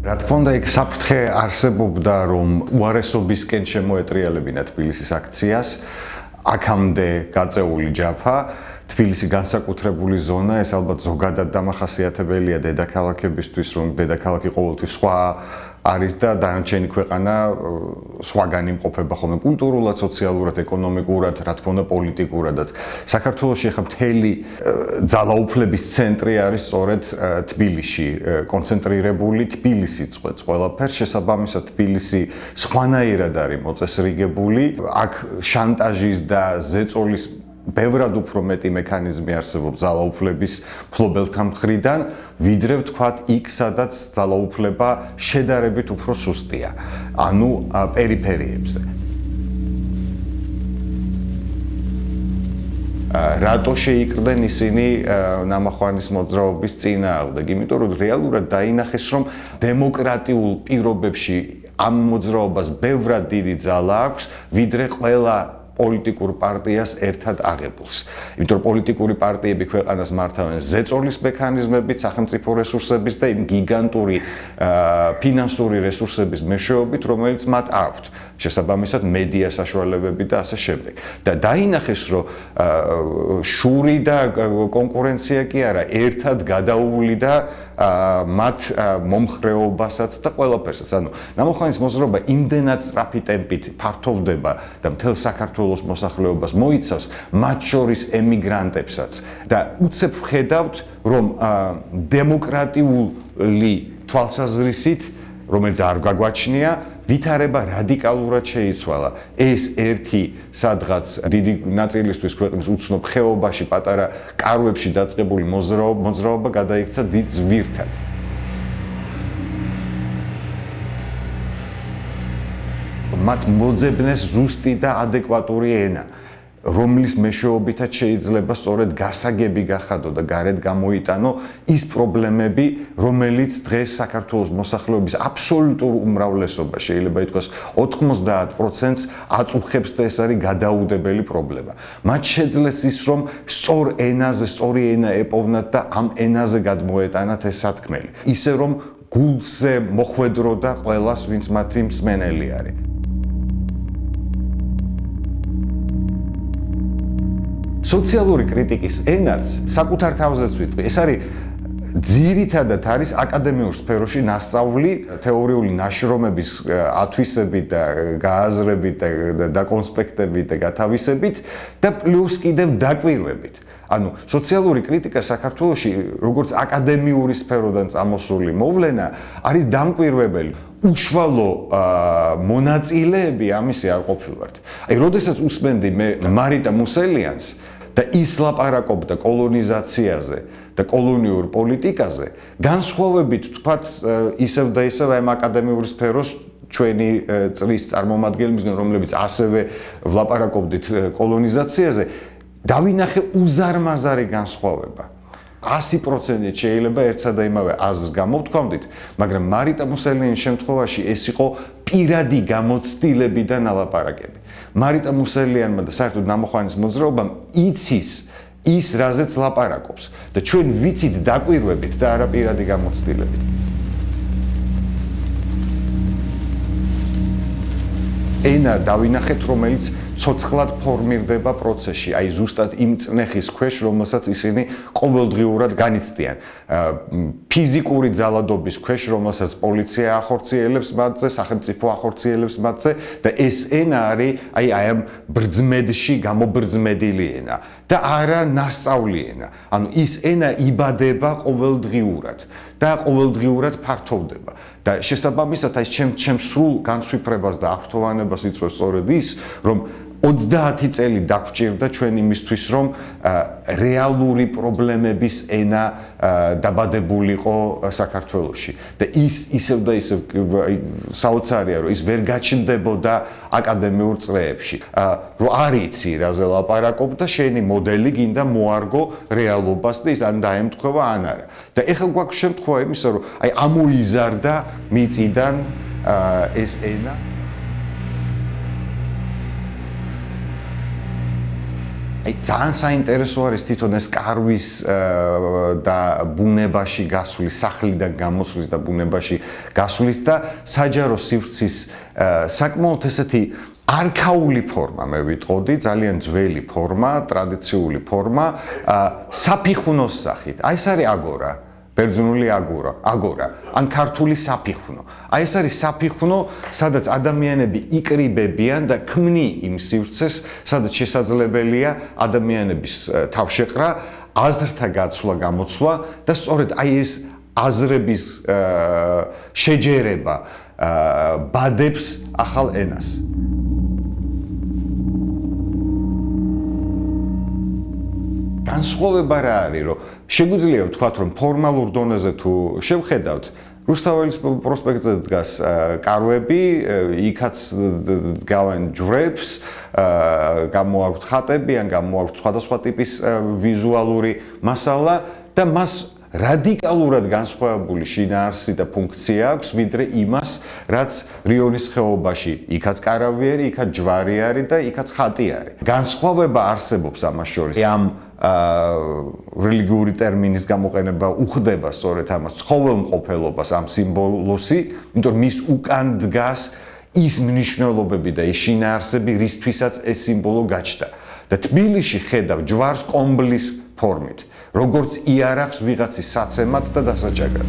რა თქმა უნდა, ეგ საფრთხე არსებობდა, რომ უარესობისკენ შემოეტრიალებინა თბილისის აქციას, აქამდე გაწეული ჯაფა, თბილისი განსაკუთრებული ზონა, ეს ალბათ ზოგადად დამახასიათებელია დედაქალაქებისთვის, რომ დედაქალაქი ყოველთვის სხვა არის და დანარჩენი ქვეყანა სხვაგან იმყოფება ხოლმე კულტურულად, სოციალურად, ეკონომიკურად, რა თქმა უნდა, პოლიტიკურადაც. საქართველოში ახლა მთელი ძალაუფლების ცენტრი არის სწორედ თბილისში კონცენტრირებული, თბილისი წყვეტს ყველაფერს, შესაბამისად თბილისი სხვანაირად არის მოწესრიგებული, აქ შანტაჟის და ზეწოლის ბევრად უფრო მეტი მექანიზმი არსებობს ძალაუფლების მფლობელთა მხრიდან, ვიდრე ვთქვათ იქ, სადაც ძალაუფლება შედარებით უფრო სუსტია, ანუ პერიფერიებზე. რატო შეიკრდნენ ისინი ნამახვანის მოძრაობის წინააღმდეგ? იმიტომ რომ რეალურად დაინახეს, რომ დემოკრატიულ პირობებში ამ მოძრაობას ბევრად დიდი ძალა აქვს, ვიდრე ყველა პოლიტიკურ პარტიას ერთად აღებულს. იმიტომ რომ პოლიტიკური პარტიები ქვეყანას მართავენ ზეწოლის მექანიზმებით, სახელმწიფო რესურსების და იმ გიგანტური ფინანსური რესურსების მეშვეობით, რომელიც მათ აქვთ. შესაბამისად მედია საშუალებები და ასე შემდეგ. და დაინახეს, რომ შური და კონკურენცია კი არა, ერთად გადაუვლიდა მათ მომხრეობასაც და ყველაფერსაც. ანუ ნამახვანის მოძრაობა იმდენად სწრაფი ტემპით ფართოვდება და მთელ საქართველოს მოსახლეობას მოიცავს, მათ შორის ემიგრანტებსაც. და უცებ ვხედავთ, რომ დემოკრატიული თვალსაზრისით, რომელიც არ გაგვაჩნია, ვითარება რადიკალურად შეიცვალა. ეს ერთი სადღაც დიდი ნაწილისთვის ქვეყნის უცნობ ხეობაში, პატარა კარვებში დაწყებული მოძრაობა გადაიქცა დიდ ზვირთად. მათ მოძებნეს ზუსტი და ადეკვატური ენა, რომლის მეშვეობითაც შეიძლება სწორედ გასაგები გახადო და გარეთ გამოიტანო ის პრობლემები, რომელიც დღეს საქართველოს მოსახლეობის აბსოლუტურ უმრავლესობას, შეიძლება ითქვას 90%-ს აწუხებს და ეს არის გადაუდებელი პრობლემა. მათ შეძლეს ის, რომ სწორი ენა ეპოვნათ და ამ ენაზე გადმოეტანათ ეს სათქმელი. ისე რომ გულზე მოხვედროდა ყველას, ვინც მათი მსმენელი არის. სოციალური კრიტიკის ენაც საკუთარ თავზეც ვიტყვი. ეს არის ძირითადად არის აკადემიურ სფეროში ნასწავლი თეორიული ნაშრომების ათვისებით და გააზრებით და დაკონსპექტებით და გათავისებით და პლუს კიდევ დაკვირვებით. ანუ სოციალური კრიტიკა საქართველოში, როგორც აკადემიური სფეროდან წამოსული მოვლენა, არის დამკვირვებელი. უშუალო მონაწილეები ამისი არ ყოფილვართ. აი, როდესაც usmenდი მე მარიტა მუსელიანს და ის ლაპარაკობდა კოლონიზაციაზე და კოლონიურ პოლიტიკაზე, განსხვავებით თქვათ ისევ და ისევ ამ აკადემიური სფეროს ჩვენი წრის წარმომადგენლებისგან, რომლებიც ასევე ვლაპარაკობდით კოლონიზაციაზე, დავინახე უზარმაზარი განსხვავება. 100% შეიძლება ერთსა და იმავე აზრს გამოვთქვამდით, მაგრამ მარიტა მუსელიანის შემთხვევაში ეს იყო პირადი გამოცდილებიდან ალაპარაკები. მარიტა მუსელიანმა და საერთოდ ნამახვანის მოძრაობამ იცის ის, რაზეც ლაპარაკობს და ჩვენ ვიცით დაკვირვებით და არა პირადი გამოცდილებით. ენა დავინახეთ, რომელიც ცოცხლად ფორმირდება პროცესში, აი ზუსტად იმ წნეხის ქვეშ, რომელსაც ისინი ყოველდღიურად განიცდიან. ფიზიკური ძალადობის ქვეშ, რომელსაც პოლიცია ახორციელებს მათზე, სახელმწიფო ახორციელებს მათზე და ეს ენა არის აი ამ ბრძმედში გამობრძმედილი ენა და არა ნასწავლი ენა. ანუ ის ენა იბადება ყოველდღიურად და ყოველდღიურად ფართოვდება. და შესაბამისად აი ჩემ სრულ განსვიფრებას და აღფრთოვანებას იწვევს სწორედ ის, რომ 30 წელი დაგვჭირდა ჩვენ იმისთვის, რომ რეალური პრობლემების ენა დაბადებულიყო საქართველოში. და ის ისევ და ისევ საოცარია, რომ ის ვერ გაჩნდებოდა აკადემიურ წრეებში. რომ არ იცი, რაზე ლაპარაკობ და შენი მოდელი გინდა მოარგო რეალობას და ის ან დაემთხვევა, ან არა. და ეხლა გვაქვს შემთხვევა იმისა, რომ აი ამოიზარდა მიწიდან ეს ენა. აი ძალიან საინტერესო არის თვითონ ეს კარვის და ბუნებაში გასვლის, სახლიდან გამოსვლის და ბუნებაში გასვლის და საჯარო სივრცის საკმაოდ ესეთი არქაული ფორმა, მე ვიტყოდი, ძალიან ძველი ფორმა, ტრადიციული ფორმა, საფიხვნოს სახით. აი ეს არის აგორა. ბერძნული აგორა, ან ქართული საფიხვნო. აი ეს არის საფიხვნო, სადაც ადამიანები იკრიბებიან და ქმნი იმ სივრცეს, სადაც შესაძლებელია ადამიანების თავშეყრა, აზრთა გაცვლა-გამოცვლა და სწორედ აი ეს აზრების შეჯერება ბადებს ახალ ენას. განსხვავება რა არის, რომ შეგვიძლია ვთქვათ, რომ ფორმალურ დონეზე თუ შევხედავთ, რუსთაველის პროსპექტზე დგას კარვები, იქაც დგავენ ჯვრებს, გამოაქვთ ხატები, ან გამოაქვთ სხვადასხვა ტიპის ვიზუალური მასალა და მას რადიკალურად განსხვავებული შინაარსი და ფუნქცია აქვს, ვიდრე იმას, რაც რიონის ხეობაში იქაც კარავი არის, იქაც ჯვარი არის და იქაც ხატი არის. განსხვავება არსებობს ამას შორის. ამ რელიგიური ტერმინის გამოყენება უხდება სწორედ ამას ცხოველმყოფელობას ამ სიმბოლოსი, იმიტომ რომ მის უკან დგას ის მნიშვნელობები და ის შინაარსები, რისთვისაც ეს სიმბოლო გაჩნდა. და თბილისში ხედავ ჯვარს კომბლის ფორმით, როგორც იარაღს ვიღაცის საცემად და დასაჭაგრად.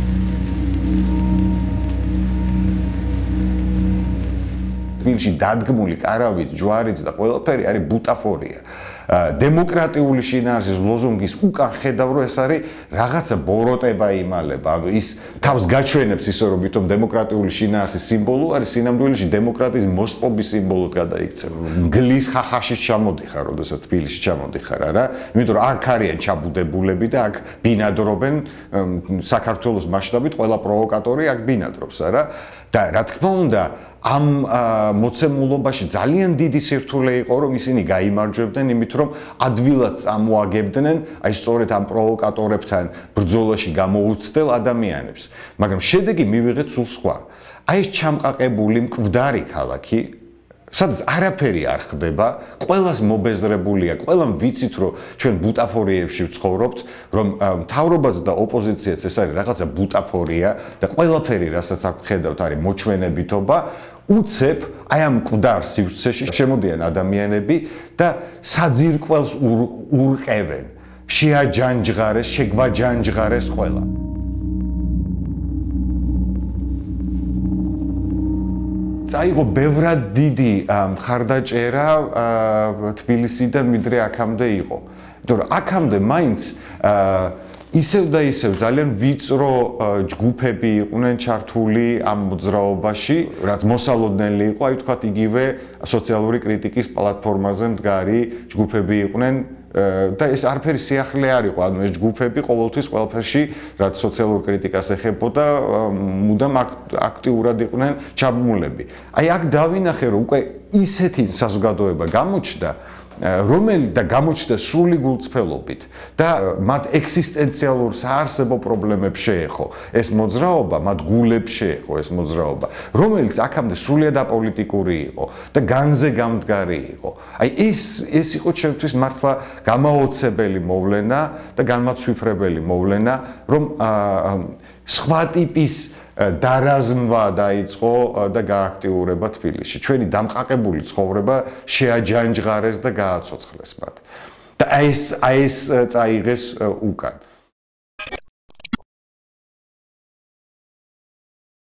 თბილისში დადგმული კარავით, ჯვარიც და ყველაფერი არის ბუტაფორია. დემოკრატიული შინაარსის ლოზუნგის უკან ხედავ, რომ ეს არის რაღაცა ბოროტება იმალება, ანუ ის თავს გაჩვენებს ისე რომ ვითომ დემოკრატიული შინაარსის სიმბოლო არის, სინამდვილეში დემოკრატიის მოსპობის სიმბოლოდ გადაიქცევა. მგლის ხახაშიც ჩამოდიხარ, როდესაც თბილისში ჩამოდიხარ, არა? იმიტომ რომ აქ არიან ჩაბუდებულები და აქ ბინადრობენ საქართველოს მასშტაბით ყველა პროვოკატორი აქ ბინადრობს, არა? და რა თქმა უნდა ამ მოცემულობაში ძალიან დიდი სირთულე იყო, რომ ისინი გაიმარჯვებდნენ, იმით რომ ადვილად წამოაგებდნენ აი სწორედ ამ პროვოკატორებთან ბრძოლაში გამოუცდელ ადამიანებს. მაგრამ შედეგი მივიღეთ სულ სხვა. აი ეს ჩამყაყებული მკვდარი ქალაქი, სადაც არაფერი არ ხდება, ყველას მობეზრებულია, ყველამ ვიცით, რომ ჩვენ ბუტაფორიებში ვცხოვრობთ, რომ მთავრობაც და ოპოზიციაც ეს არის რაღაცა ბუტაფორია და ყველაფერი, რასაც აქ ხედავთ, არის მოჩვენებითობა. უცებ აი ამ მკვდარ სივრცეში შემოდიან ადამიანები და საძირკველს ურყევენ, შეაჯანჯღარეს, შეგვაჯანჯღარეს ყველა. წაიღო ბევრად დიდი მხარდაჭერა თბილისიდან ვიდრე აქამდე იყო. იმიტომ რომ აქამდე მაინც ისევ და ისევ ძალიან ვიწრო ჯგუფები იყვნენ ჩართული ამ მოძრაობაში, რაც მოსალოდნელი იყო, აი ვთქვათ იგივე სოციალური კრიტიკის პლატფორმაზე მდგარი ჯგუფები იყვნენ და ეს არაფერი სიახლე არ იყო, ანუ ეს ჯგუფები ყოველთვის ყველაფერში, რაც სოციალურ კრიტიკას ეხებოდა, მუდამ აქტიურად იყვნენ ჩაბმულები. აი აქ დავინახე, რომ უკვე ისეთი საზოგადოება გამოჩნდა, რომელიც და გამოჩნდა სრული გულწრფელობით და მათ ექსისტენციალურ საარსებო პრობლემებს შეეხო ეს მოძრაობა, მათ გულებს შეეხო ეს მოძრაობა, რომელიც აქამდე სრულიად აპოლიტიკური იყო და განზე გამდგარი იყო. აი ეს იყო ჩემთვის მართლა გამაოცებელი მოვლენა და განმაცვიფრებელი მოვლენა, რომ სხვა ტიპის დარაზმვა დაიწყო და გააქტიურება თბილისში. ჩვენი დამყაყებული ცხოვრება შეაჯანჯღარეს და გააცოცხლეს მათ. და აი ეს წაიღეს უკან.